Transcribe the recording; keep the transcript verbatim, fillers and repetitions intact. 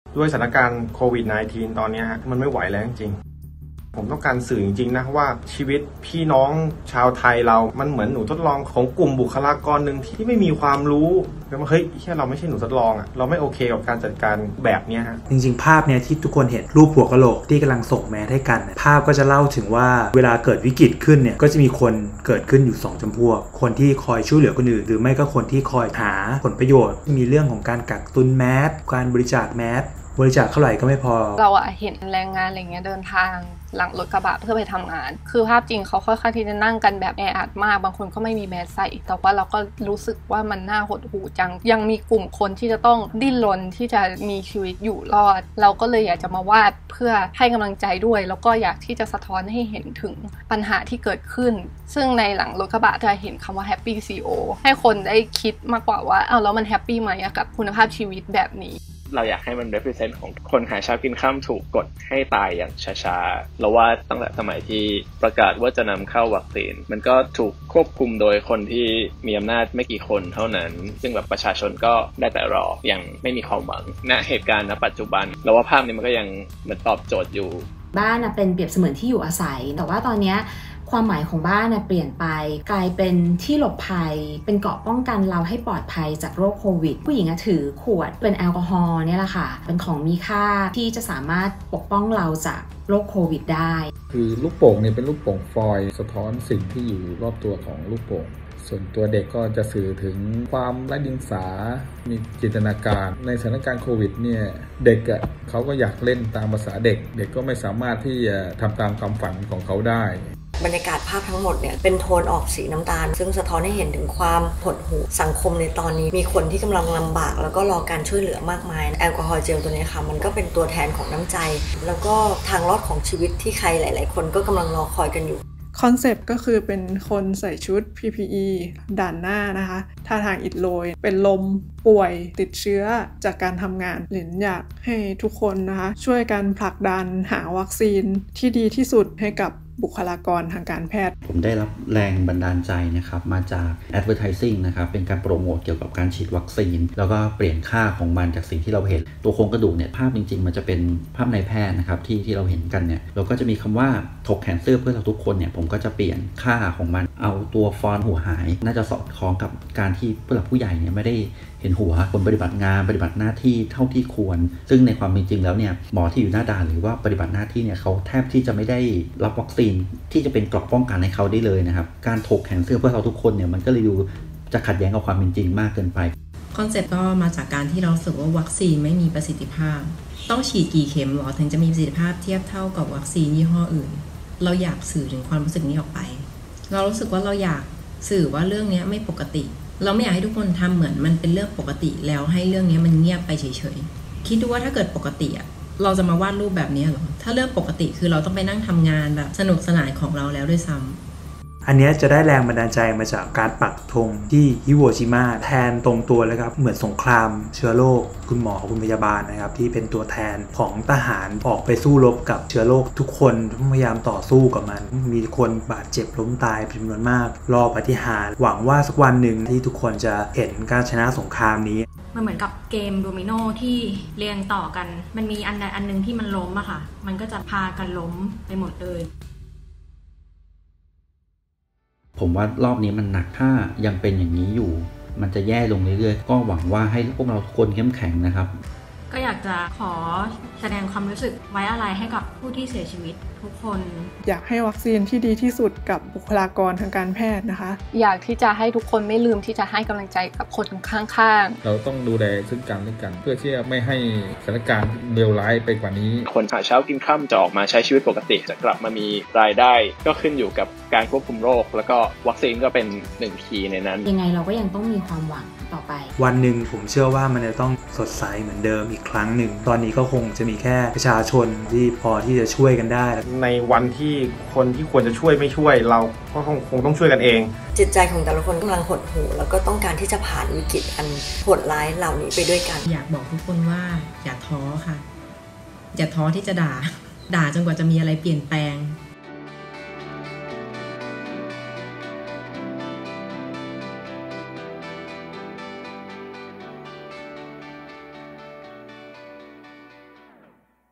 ด้วยสถานการณ์โควิด สิบเก้า ตอนนี้ฮะมันไม่ไหวแล้วจริงผมต้องการสื่อจริงๆนะว่าชีวิตพี่น้องชาวไทยเรามันเหมือนหนูทดลองของกลุ่มบุคลากรหนึ่งที่ไม่มีความรู้แล้วเฮ้ยแค่เราไม่ใช่หนูทดลองอ่ะเราไม่โอเคกับการจัดการแบบนี้ฮะจริงๆภาพเนี่ยที่ทุกคนเห็นรูปหัวกะโหลกที่กำลังส่งแมสให้กันภาพก็จะเล่าถึงว่าเวลาเกิดวิกฤตขึ้นเนี่ยก็จะมีคนเกิดขึ้นอยู่สองจำพวกคนที่คอยช่วยเหลือคนอื่นหรือไม่ก็คนที่คอยหาผลประโยชน์มีเรื่องของการกักตุนแมสการบริจาคแมสบริจาคเท่าไหร่ก็ไม่พอเราอะเห็นแรงงานอะไรเงี้ยเดินทางหลังรถกระบะเพื่อไปทำงานคือภาพจริงเขาค่อนข้างที่จะนั่งกันแบบแออัดมากบางคนก็ไม่มีแมสใส่แต่ว่าเราก็รู้สึกว่ามันน่าหดหู่จังยังมีกลุ่มคนที่จะต้องดิ้นรนที่จะมีชีวิตอยู่รอดเราก็เลยอยากจะมาวาดเพื่อให้กำลังใจด้วยแล้วก็อยากที่จะสะท้อนให้เห็นถึงปัญหาที่เกิดขึ้นซึ่งในหลังรถกระบะจะเห็นคำว่า Happy ซี อี โอ ให้คนได้คิดมากกว่าว่าอ้าวแล้วมันแฮปปี้ไหมกับคุณภาพชีวิตแบบนี้เราอยากให้มัน represent ของคนหาเช้ากินค่ำถูกกดให้ตายอย่างช้าๆเราว่าตั้งแต่สมัยที่ประกาศว่าจะนำเข้าวัคซีนมันก็ถูกควบคุมโดยคนที่มีอำนาจไม่กี่คนเท่านั้นซึ่งแบบประชาชนก็ได้แต่รออย่างไม่มีความหวังณเหตุการณ์ณปัจจุบันเราว่าภาพนี้มันก็ยังเหมือนตอบโจทย์อยู่บ้านเป็นเปรียบเสมือนที่อยู่อาศัยแต่ว่าตอนนี้ความหมายของบ้านนะเปลี่ยนไปกลายเป็นที่หลบภัยเป็นเกราะป้องกันเราให้ปลอดภัยจากโรคโควิดผู้หญิงถือขวดเป็นแอลกอฮอล์เนี่ยแหละค่ะเป็นของมีค่าที่จะสามารถปกป้องเราจากโรคโควิดได้คือลูกโป่งเนี่ยเป็นลูกโป่งฟอยล์สะท้อนสิ่งที่อยู่รอบตัวของลูกโป่งส่วนตัวเด็กก็จะสื่อถึงความไร้เดียงสามีจินตนาการในสถานการณ์โควิดเนี่ยเด็กอ่ะเขาก็อยากเล่นตามภาษาเด็กเด็กก็ไม่สามารถที่จะทำตามความฝันของเขาได้บรรยากาศภาพทั้งหมดเนี่ยเป็นโทนออกสีน้ำตาลซึ่งสะท้อนให้เห็นถึงความหดหู่สังคมในตอนนี้มีคนที่กำลังลำบากแล้วก็รอการช่วยเหลือมากมายแอลกอฮอล์เจลตัวนี้ค่ะมันก็เป็นตัวแทนของน้ำใจแล้วก็ทางรอดของชีวิตที่ใครหลายๆคนก็กำลังรอคอยกันอยู่คอนเซปต์ก็คือเป็นคนใส่ชุด พี พี อี ด่านหน้านะคะท่าทางอิดโรยเป็นลมป่วยติดเชื้อจากการทำงานหลินอยากให้ทุกคนนะคะช่วยกันผลักดันหาวัคซีนที่ดีที่สุดให้กับบุคลากรทางการแพทย์ผมได้รับแรงบันดาลใจนะครับมาจาก advertising นะครับเป็นการโปรโมทเกี่ยวกับการฉีดวัคซีนแล้วก็เปลี่ยนค่าของมันจากสิ่งที่เราเห็นตัวโครงกระดูกเนี่ยภาพจริงๆมันจะเป็นภาพนายแพทย์นะครับที่ที่เราเห็นกันเนี่ยเราก็จะมีคำว่าถกแขนเสื้อเพื่อเราทุกคนเนี่ยผมก็จะเปลี่ยนค่าของมันเอาตัวฟอนต์หัวหายน่าจะสอดคล้องกับการที่ผู้หลักผู้ใหญ่เนี่ยไม่ได้เห็นหัวคนปฏิบัติงานปฏิบัติหน้าที่เท่าที่ควรซึ่งในความเป็นจริงแล้วเนี่ยหมอที่อยู่หน้าด่านหรือว่าปฏิบัติหน้าที่เนี่ยเขาแทบที่จะไม่ได้รับวัคซีนที่จะเป็นเกราะป้องกันให้เขาได้เลยนะครับการถกแขนเสื้อเพื่อเราทุกคนเนี่ยมันก็เลยดูจะขัดแย้งกับความเป็นจริงมากเกินไปคอนเซ็ปต์ก็มาจากการที่เราสึกว่าวัคซีนไม่มีประสิทธิภาพต้องฉีดกี่เข็มหรอถึงจะมีประสิทธิภาพเทียบเท่ากับวัคซีนยี่ห้ออื่นเราอยากสื่อถึงความรู้สึกนี้ออกไปเรารู้สึกว่าเราอยากสื่อว่าเรื่องนี้ไม่ปกติเราไม่อยากให้ทุกคนทำเหมือนมันเป็นเรื่องปกติแล้วให้เรื่องนี้มันเงียบไปเฉยๆคิดดูว่าถ้าเกิดปกติอะเราจะมาวาดรูปแบบนี้หรอถ้าเรื่องปกติคือเราต้องไปนั่งทำงานแบบสนุกสนานของเราแล้วด้วยซ้ำอันนี้จะได้แรงบันดาลใจมาจากการปักธงที่ฮิโรชิมาแทนตรงตัวเลยครับเหมือนสงครามเชื้อโรคคุณหมอคุณพยาบาลนะครับที่เป็นตัวแทนของทหารออกไปสู้รบกับเชื้อโรคทุกคนพยายามต่อสู้กับมันมีคนบาดเจ็บล้มตายเป็นจำนวนมากรอปาฏิหาริย์หวังว่าสักวันหนึ่งที่ทุกคนจะเห็นการชนะสงครามนี้มันเหมือนกับเกมโดมิโนที่เรียงต่อกันมันมีอันใดอันนึงที่มันล้มอะค่ะมันก็จะพากันล้มไปหมดเลยผมว่ารอบนี้มันหนักถ้ายังเป็นอย่างนี้อยู่มันจะแย่ลงเรื่อยๆก็หวังว่าให้พวกเราทุกคนเข้มแข็งนะครับก็อยากจะขอแสดงความรู้สึกไว้อาลัยให้กับผู้ที่เสียชีวิตทุกคนอยากให้วัคซีนที่ดีที่สุดกับบุคลากรทางการแพทย์นะคะอยากที่จะให้ทุกคนไม่ลืมที่จะให้กำลังใจกับคนข้างๆเราต้องดูแลซึ่งกันและกันเพื่อที่จะไม่ให้สถานการณ์เลวร้ายไปกว่านี้คนหาเช้ากินค่ำจะออกมาใช้ชีวิตปกติจะกลับมามีรายได้ก็ขึ้นอยู่กับการควบคุมโรคแล้วก็วัคซีนก็เป็นหนึ่งคีย์ในนั้นยังไงเราก็ยังต้องมีความหวังต่อไปวันหนึ่งผมเชื่อว่ามันจะต้องสดใสเหมือนเดิมอีกครั้งหนึ่งตอนนี้ก็คงจะมีแค่ประชาชนที่พอที่จะช่วยกันได้ในวันที่คนที่ควรจะช่วยไม่ช่วยเราก็คงต้องช่วยกันเองจิตใจของแต่ละคนกำลังหดหู่แล้วก็ต้องการที่จะผ่านวิกฤตอันโหดร้ายเหล่านี้ไปด้วยกันอยากบอกทุกคนว่าอย่าท้อค่ะอย่าท้อที่จะด่าด่าจนกว่าจะมีอะไรเปลี่ยนแปลง